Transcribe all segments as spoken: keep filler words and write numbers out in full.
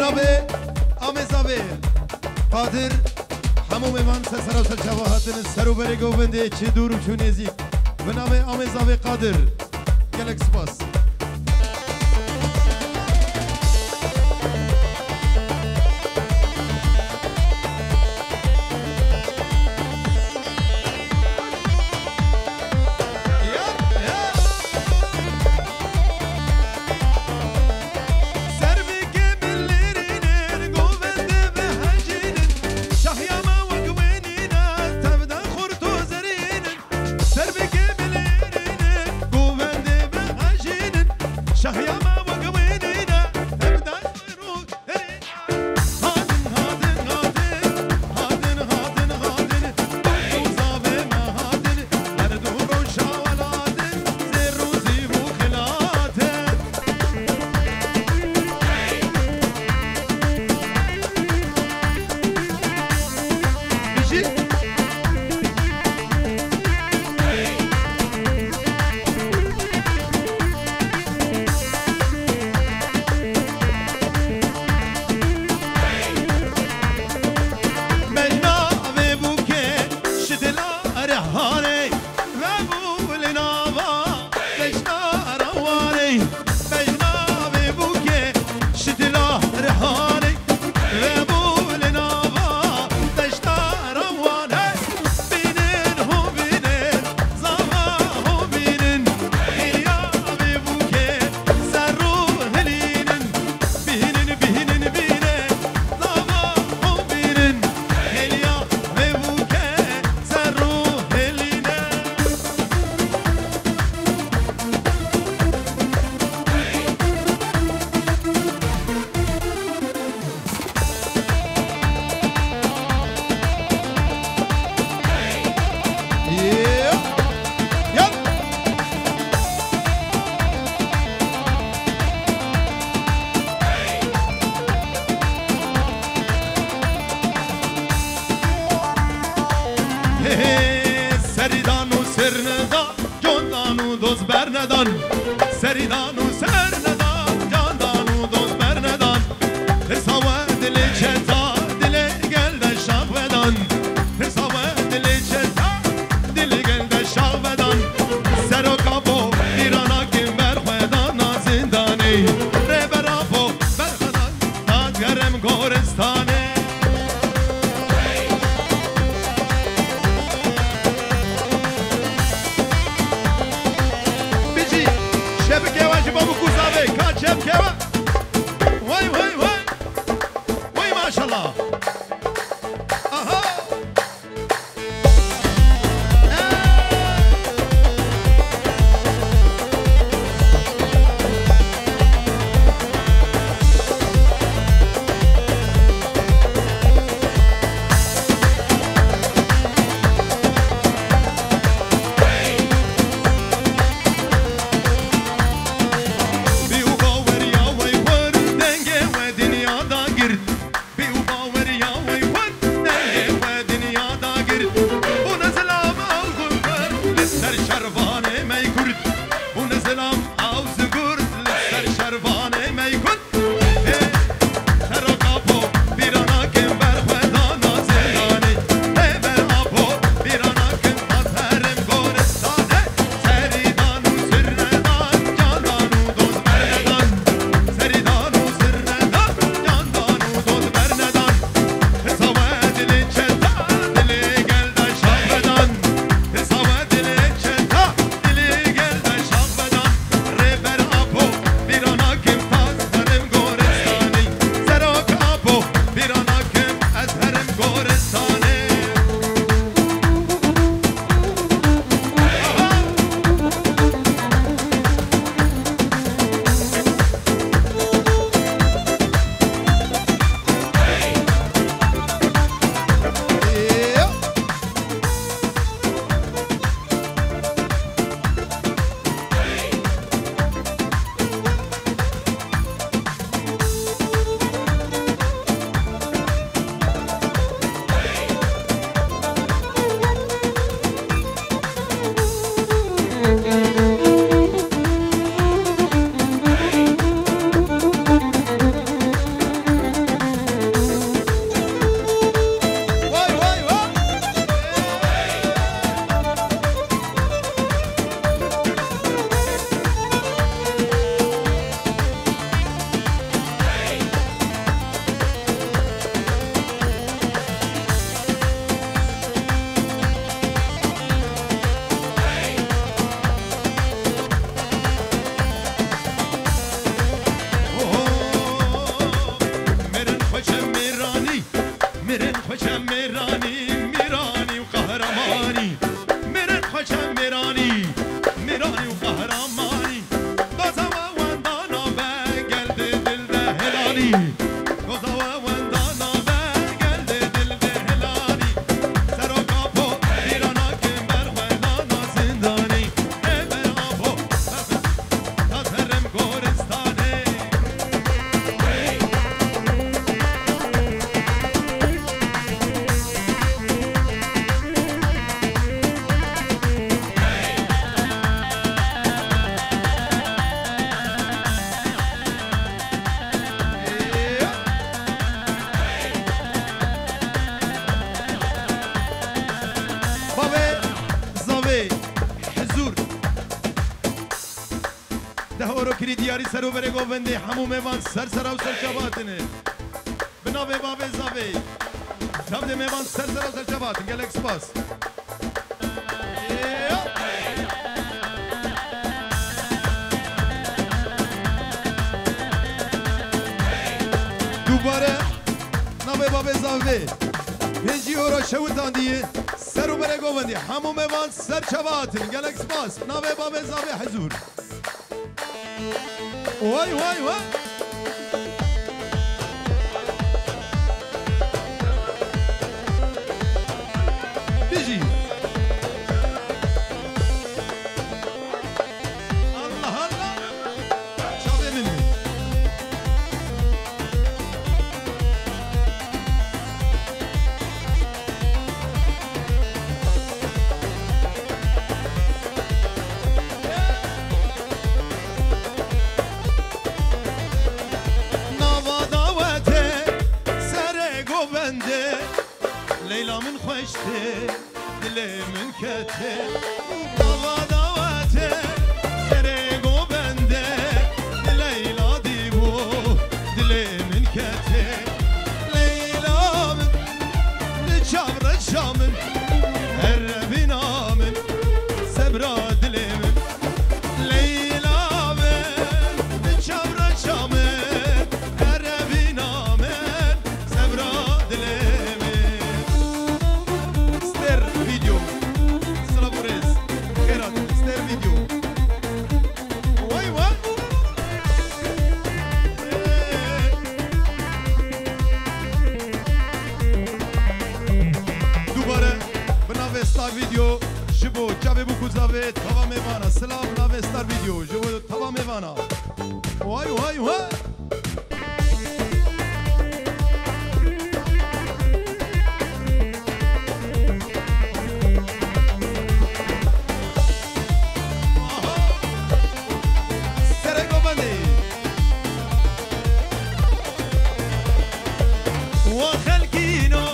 بنابه آمزاوه قادر همو من سر سر جواهاتن سرو بری گوونده چه دور و چه نزدیک بنابه آمزاوه قادر گلک سپاس سریدان و سر ندان جاندان و دوز بر ندان حساوه دل چتا دل گل شاق بدان حساوه دل چتا دل گل شاق بدان سر و کابو ایرانا کم برخدان زندانی ره برافو برخدان دادگرم گورستانه شب كيف وي وي وي وي ما شاء الله اها یورو کری دیاری سرو بره گوونده همو میوان سر سر و سر چاباتنه بناوه باوه زاوه نبده میوان سر سر و سر چاباتن گل اکسپاس دوباره ناوه باوه زاوه پنجی یورو شوتان دیه سرو بره گوونده همو میوان سر چاباتن گل اکسپاس ناوه باوه زاوه حضور وای وای وای بيجي الله الله شوفي مني ليلى من خوشته دلي من كته دوا دواته سرقو بنده ليلى ديبو دلي من كته ليلى من لجبر الشامن هربي نامن سبرا دلي من ليلى من لجبر الشامن هربي نامن سبرا دلي ویدیو جبو جابه بکو زاوه توا میوانا سلام ناوه ستار ویدیو جبو توا میوانا وای وای وای سرگو بندی و خلقینو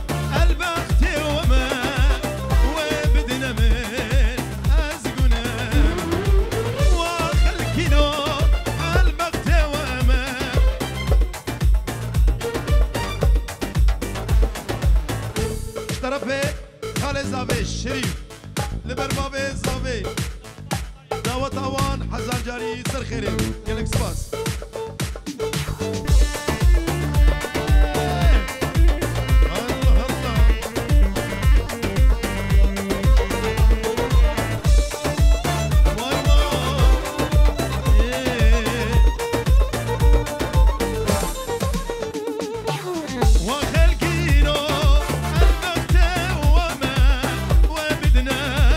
طرف خال زاوه شریف لبر بابه زاوه دعوت آوان حزان جاری سر خیره گلک سپاس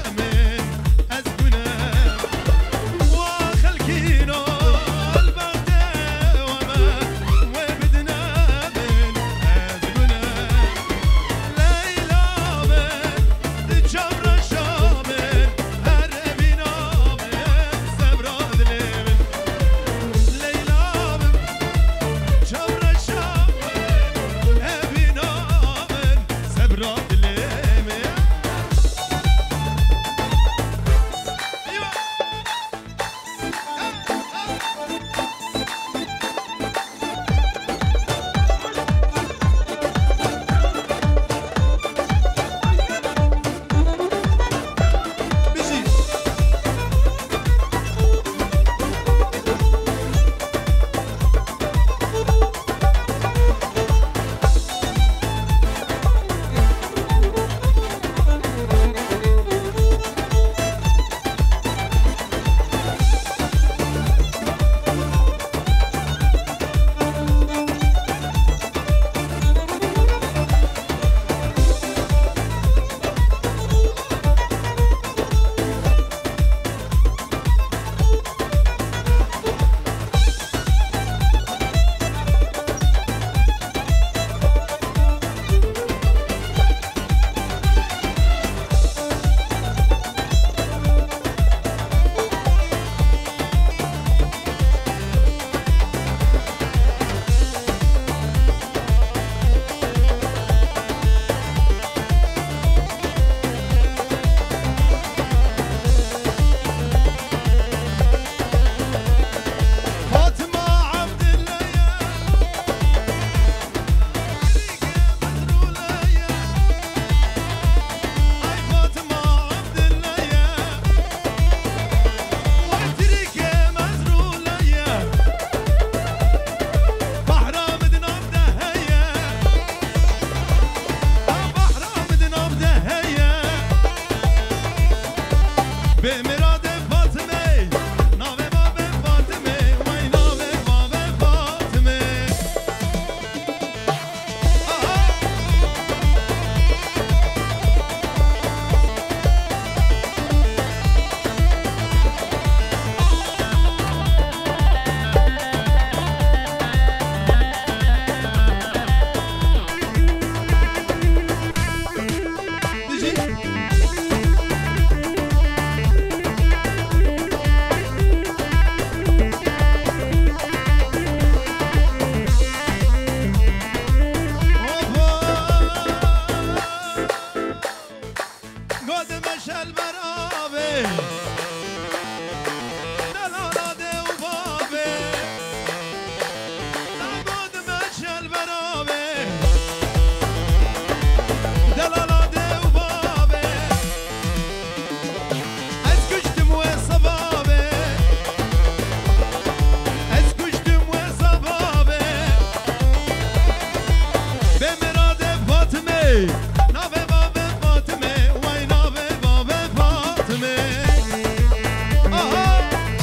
وخلقينو البغد زاوی ناوه بابه فاطمه وای ناوه بابه فاطمه آها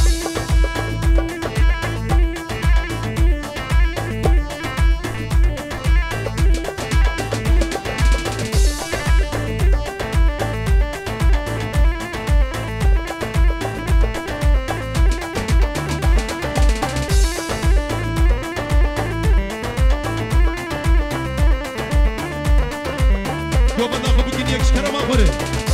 گوبنده خوب بگین یک شکر ما خوره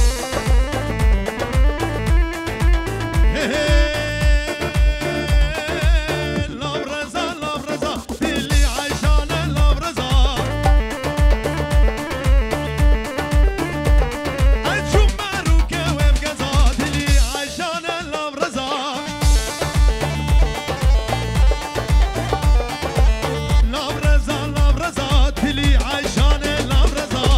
لابرزا لابرزا دلی عیشان لابرزا اچوم مرو که ویم گزا دلی عیشان لابرزا لابرزا لابرزا دلی عیشان لابرزا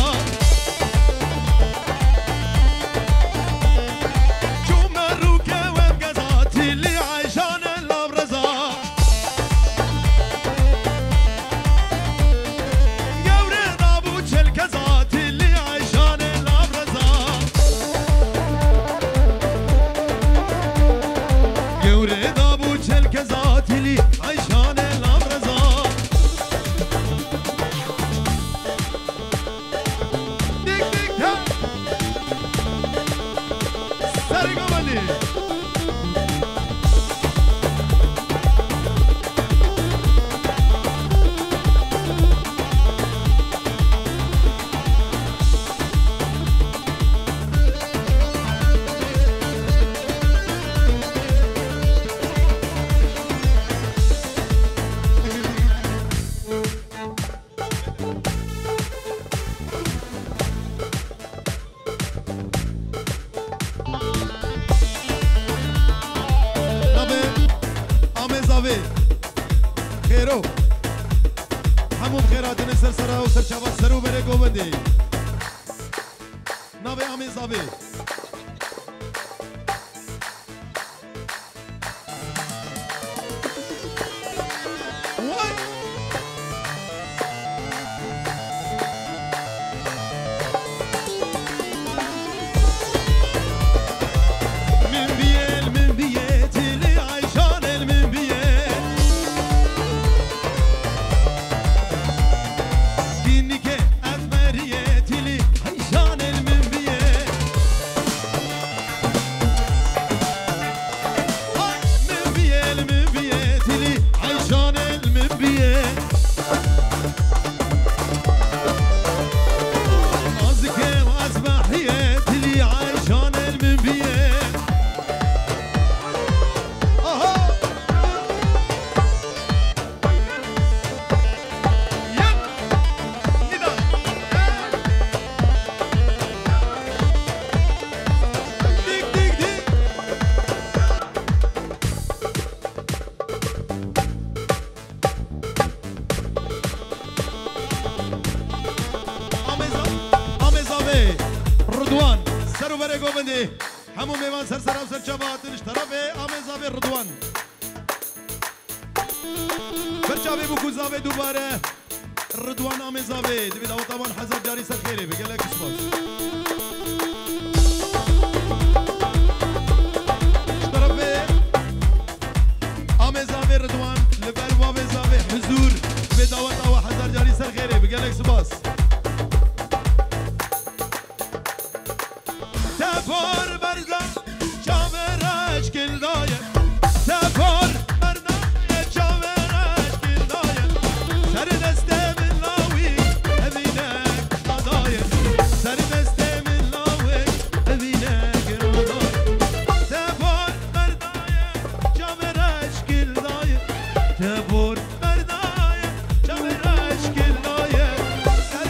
خیرو همون خیراتین سر سرا و سر چاوا سرو بره گوبندی ناوه آمی زاوی رضوان سرو بره گوبندی همون میوان سر سر سر چاباتنش طرف آمیزاوی رضوان برچاوی بکو زاوی دوباره رضوان آمیزاوی دوی داو طبعا حضر جاری سر خیلی بگه لک سپاس طرف آمیزاوی رضوان لبر و آمیزاوی حضور دوی داو طبعا حضر جاری سر خیلی بگه لک سپاس تفار برزن چاورش گل دایم تفار برزن چاورش گل دایم سر دست من لاوی امینک دایم سر دست من لاوی امینک دایم تفار بردایم چاورش گل دایم تفار بردایم چاورش گل دایم سر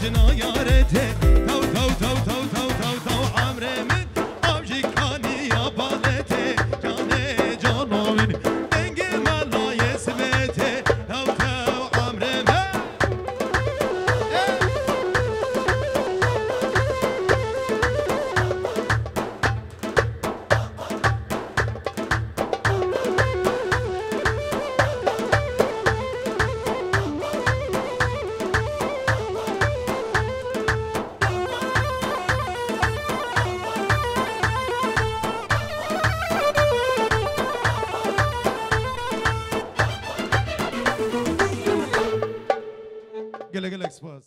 جنا یارته تو تو تو تو تو تو تو عمره من آبجی کانی یا بالته جانه جانو من دنگ ملای سمته تو تو عمره من گله گله اکسپاس